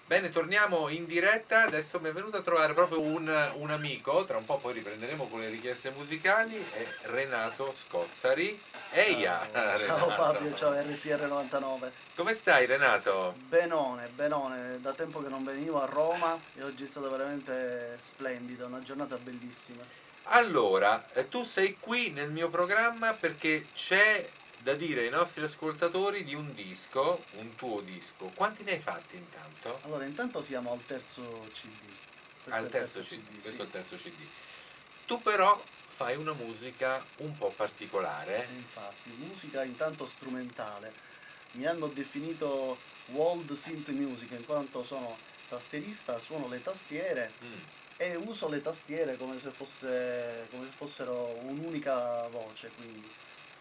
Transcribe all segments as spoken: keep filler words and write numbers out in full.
Bene, torniamo in diretta. Adesso mi è venuto a trovare proprio un, un amico. Tra un po' poi riprenderemo con le richieste musicali. È Renato Scozzari. Eia, Ciao, ciao Fabio, ciao Renato. R T R novantanove. Come stai, Renato? Benone, benone, da tempo che non venivo a Roma e oggi è stata veramente splendida, una giornata bellissima. Allora, eh, tu sei qui nel mio programma perché c'è da dire ai nostri ascoltatori di un disco, un tuo disco. Quanti ne hai fatti intanto? Allora, intanto siamo al terzo C D. Questo Al è il terzo terzo C D, C D, questo sì. è il terzo C D. Tu però fai una musica un po' particolare. E infatti, musica intanto strumentale. Mi hanno definito World Synth Music in quanto sono tastierista, suono le tastiere Mm. e uso le tastiere come se, fosse, come se fossero un'unica voce, quindi.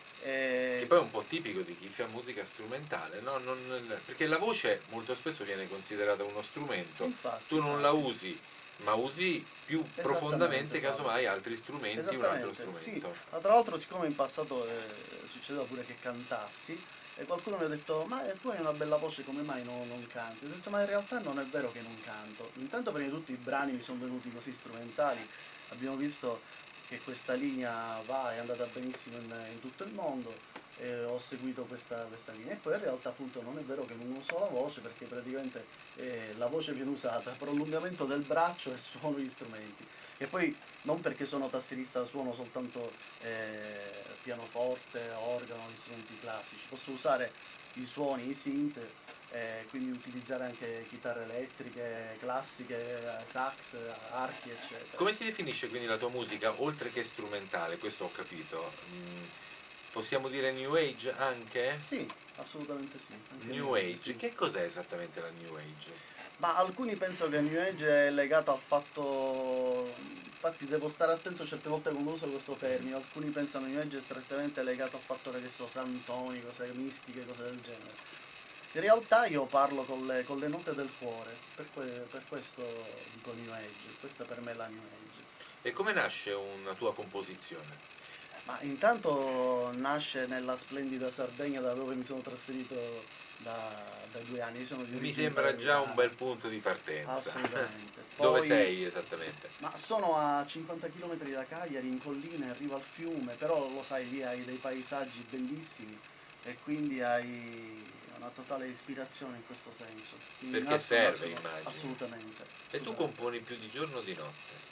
Che E poi è un po' tipico di chi fa musica strumentale, no? Non- perché la voce molto spesso viene considerata uno strumento, infatti, tu non la infatti, usi, ma usi più esattamente profondamente Fabio, casomai altri strumenti, un altro esattamente, sì, strumento. ma tra l'altro siccome in passato eh, succedeva pure che cantassi e qualcuno mi ha detto ma eh, tu hai una bella voce come mai no- non canti? Ho detto ma in realtà non è vero che non canto, intanto prima di tutto i brani mi sono venuti così strumentali, abbiamo visto che questa linea va, è andata benissimo in, in tutto il mondo e ho seguito questa, questa linea e poi in realtà appunto non è vero che non uso la voce perché praticamente eh, la voce viene usata per prolungamento del braccio e suono gli strumenti. E poi non perché sono tastierista suono soltanto eh, pianoforte, organo, gli strumenti classici, posso usare i suoni, i synth, eh, quindi utilizzare anche chitarre elettriche, classiche, eh, sax, archi, eccetera. Come si definisce quindi la tua musica, oltre che strumentale? Questo ho capito. Mm, possiamo dire New Age anche? Sì, assolutamente sì, anche New New Age, Age, sì. che cos'è esattamente la New Age? Ma alcuni pensano che New Age è legato al fatto, infatti devo stare attento certe volte quando uso questo Mm. termine, alcuni pensano che New Age è strettamente legato al fattore che so, santoni, cose mistiche, cose del genere. In realtà io parlo con le, con le note del cuore, per, que- per questo dico New Age, questa per me è la New Age. E come nasce una tua composizione? Ma intanto nasce nella splendida Sardegna da dove mi sono trasferito da, da due anni, io sono di Mi origine sembra già un palermitana, bel punto di partenza. assolutamente. Dove Poi, sei esattamente? ma sono a cinquanta chilometri da Cagliari, in collina, arrivo al fiume, però lo sai, lì hai dei paesaggi bellissimi e quindi hai una totale ispirazione in questo senso. Quindi Perché nasco, serve, nasco immagino. assolutamente, E tu assolutamente. componi più di giorno o di notte?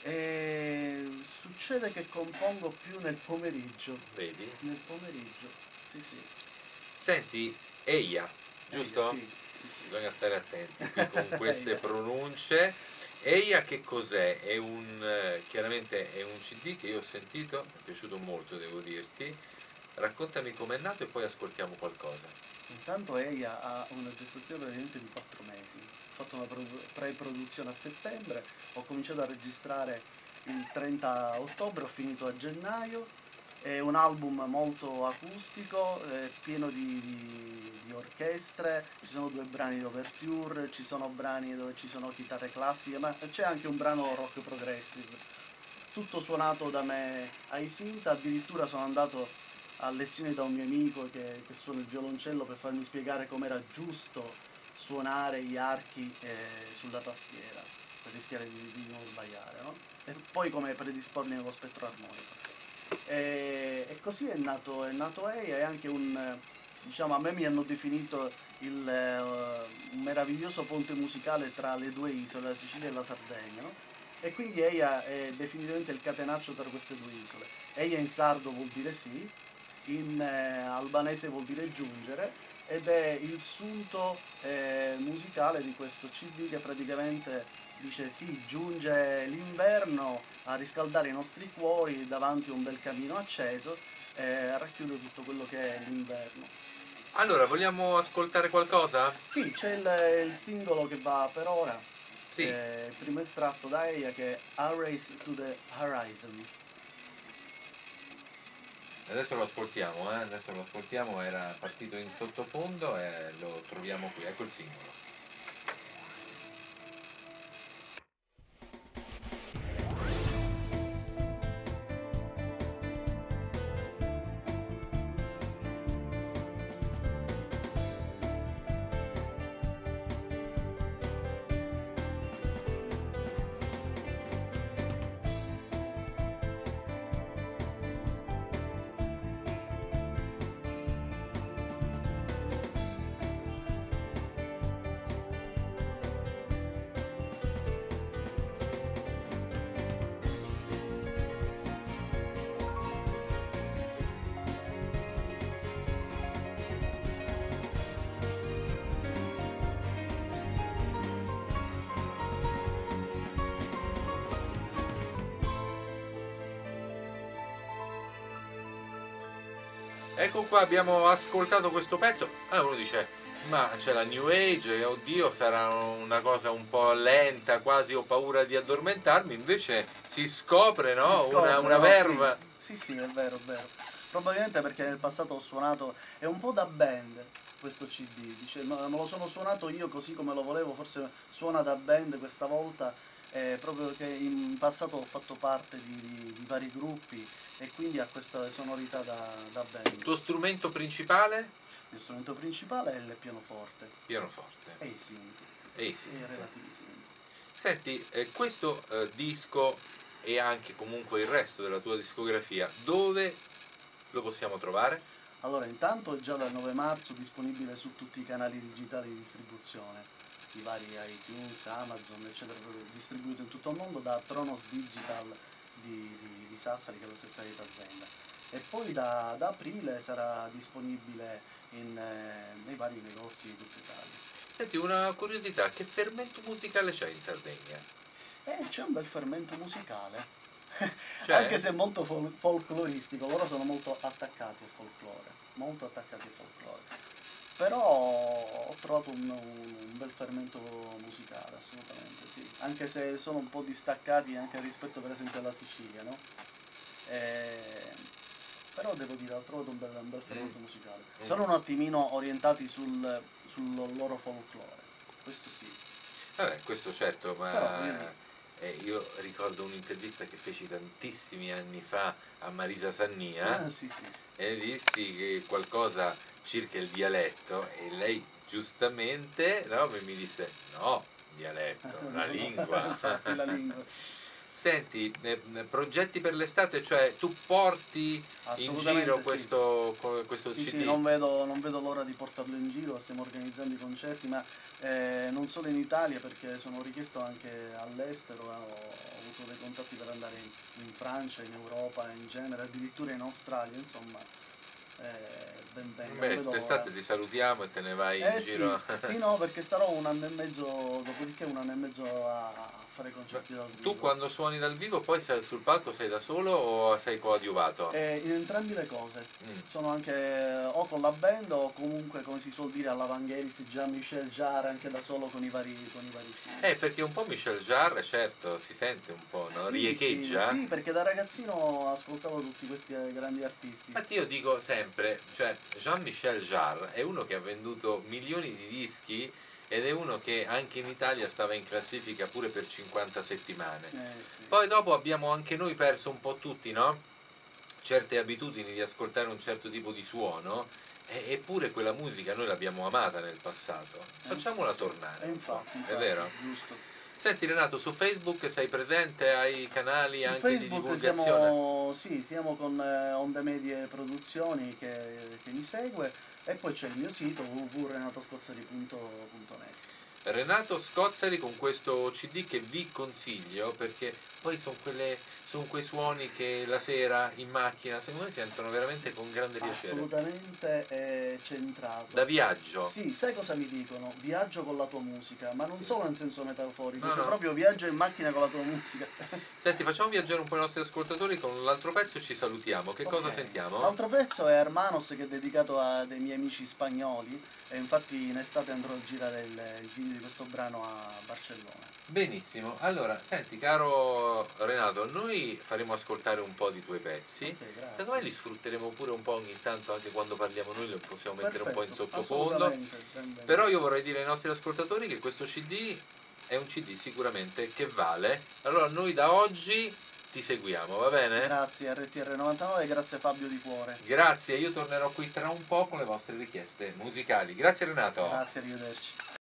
E succede che compongo più nel pomeriggio. Vedi? Nel pomeriggio, sì sì. Senti, Eia, Ehi, giusto? sì, sì sì. Bisogna stare attenti qui con queste Ehi, pronunce. Eia che cos'è? È un, eh, chiaramente è un C D che io ho sentito, mi è piaciuto molto, devo dirti. Raccontami com'è nato e poi ascoltiamo qualcosa. intanto Eia ha una gestazione praticamente di quattro mesi. Ho fatto una produ- pre-produzione a settembre, ho cominciato a registrare il trenta ottobre, ho finito a gennaio. È un album molto acustico, eh, pieno di, di- di orchestre, ci sono due brani di overture, ci sono brani dove ci sono chitarre classiche, ma c'è anche un brano rock progressive. Tutto suonato da me ai synth, addirittura sono andato a lezioni da un mio amico che, che suona il violoncello per farmi spiegare com'era giusto suonare gli archi eh, sulla tastiera, per rischiare di, di non sbagliare, no? E poi come predisporli nello spettro armonico. E, e così è nato, è nato E I A, è anche un, eh, diciamo, a me mi hanno definito il, eh, un meraviglioso ponte musicale tra le due isole, la Sicilia e la Sardegna, no? E quindi E I A è definitivamente il catenaccio tra queste due isole. E I A in sardo vuol dire sì, in eh, albanese vuol dire giungere ed è il sunto eh, musicale di questo C D che praticamente dice sì, giunge l'inverno a riscaldare i nostri cuori davanti a un bel camino acceso e racchiude tutto quello che è l'inverno. Allora, vogliamo ascoltare qualcosa? Sì, c'è il, il singolo che va per ora, Sì, eh, il primo estratto da Eia che è A Race to the Horizon. adesso lo ascoltiamo, eh? Adesso lo ascoltiamo, era partito in sottofondo e lo troviamo qui, ecco il singolo. Ecco qua, abbiamo ascoltato questo pezzo. Ah, uno dice, ma c'è la New Age, oddio, sarà una cosa un po' lenta, quasi ho paura di addormentarmi. Invece si scopre, Si no? Una, scopre, una no? Sì, verve. sì, sì, è vero, è vero. Probabilmente perché nel passato ho suonato, è un po' da band questo C D, dice, ma me lo sono suonato io così come lo volevo, forse suona da band questa volta, eh, proprio che in passato ho fatto parte di, di- di vari gruppi e quindi ha questa sonorità da, da Il band. tuo strumento principale? Il strumento principale è il pianoforte, Pianoforte. e i synth, E i e i synth. relativi synth. Senti, eh, questo eh, disco e anche comunque il resto della tua discografia, dove lo possiamo trovare? Allora, intanto è già dal nove marzo disponibile su tutti i canali digitali di distribuzione, i vari iTunes, Amazon, eccetera, distribuito in tutto il mondo da Tronos Digital di, di- di Sassari, che è la stessa dita azienda. E poi da, da aprile sarà disponibile in, eh, nei vari negozi di tutta Italia. Senti, una curiosità, che fermento musicale c'è in Sardegna? E c'è un bel fermento musicale, anche C'è? se molto fol- folcloristico, loro sono molto attaccati al folklore, molto attaccati al folklore. Però ho trovato un, un bel fermento musicale, assolutamente sì, anche se sono un po' distaccati anche rispetto per esempio alla Sicilia, no? Eh, però devo dire, ho trovato un bel, un bel Mm, fermento musicale. mm. Sono un attimino orientati sul, sul loro folklore, questo sì. Vabbè, questo certo, Però voglio dire, ma eh, io ricordo un'intervista che feci tantissimi anni fa a Marisa Sannia ah, sì sì, e le dissi che qualcosa circa il dialetto e lei giustamente, no, mi mi disse no, dialetto, la no, no, lingua. infatti la lingua. Senti, eh, progetti per l'estate, cioè tu porti in giro Assolutamente sì. questo, co- questo Sì, sì, C D? non vedo, non vedo l'ora di portarlo in giro, stiamo organizzando i concerti, ma eh, non solo in Italia perché sono richiesto anche all'estero, eh, ho avuto dei contatti per andare in, in Francia, in Europa, in genere, addirittura in Australia, insomma, eh, ben venga, non Beh, vedo l'ora. quest'estate ti salutiamo e te ne vai in Eh sì, giro. sì no, perché starò un anno e mezzo, dopodiché un anno e mezzo a, a fare Ma concerti dal tu vivo. quando suoni dal vivo poi sei sul palco sei da solo o sei coadiuvato? Eh, in entrambe le cose. Mm. Sono anche o con la band o comunque, come si suol dire, all'Avangelis, Jean-Michel Jarre, anche da solo con i vari, con i vari Eh, synth. perché un po' Michel Jarre, certo, si sente un po', no? Sì, sì, Riecheggia. sì, perché da ragazzino ascoltavo tutti questi eh, grandi artisti. Infatti io dico sempre, cioè Jean-Michel Jarre è uno che ha venduto milioni di dischi ed è uno che anche in Italia stava in classifica pure per cinquanta settimane. Eh sì. Poi dopo abbiamo anche noi perso un po' tutti, no? Certe abitudini di ascoltare un certo tipo di suono, e- eppure quella musica noi l'abbiamo amata nel passato. Eh sì, Facciamola sì. tornare E un po', infatti, è infatti, vero? giusto. Senti Renato, su Facebook sei presente? Hai canali Su anche di Facebook divulgazione? siamo, sì, siamo con eh, Onde Medie Produzioni che, che mi segue e poi c'è il mio sito w w w punto renatoscozzari punto net. Renato Scozzari con questo C D che vi consiglio perché poi sono son quei suoni che la sera in macchina secondo me sentono veramente con grande piacere. Assolutamente è centrato. Da viaggio. Sì, sai cosa mi dicono? Viaggio con la tua musica, ma non Sì. solo in senso metaforico, No, cioè no. proprio viaggio in macchina con la tua musica. Senti, facciamo viaggiare un po' i nostri ascoltatori con l'altro pezzo e ci salutiamo. Che cosa Ok, sentiamo? l'altro pezzo è Hermanos che è dedicato a dei miei amici spagnoli e infatti in estate andrò a girare il, il video di questo brano a Barcellona. Benissimo, allora, senti caro Renato, noi faremo ascoltare un po' di tuoi pezzi, Ok, casomai grazie. li sfrutteremo pure un po' ogni tanto anche quando parliamo noi, li possiamo mettere un po' in Perfetto, sottofondo, assolutamente, ben però venga. io vorrei dire ai nostri ascoltatori che questo C D è un C D sicuramente che vale, allora noi da oggi ti seguiamo, va bene? Grazie R T R novantanove e grazie Fabio di cuore. Grazie, io tornerò qui tra un po' con le vostre richieste musicali. Grazie Renato. Grazie, arrivederci.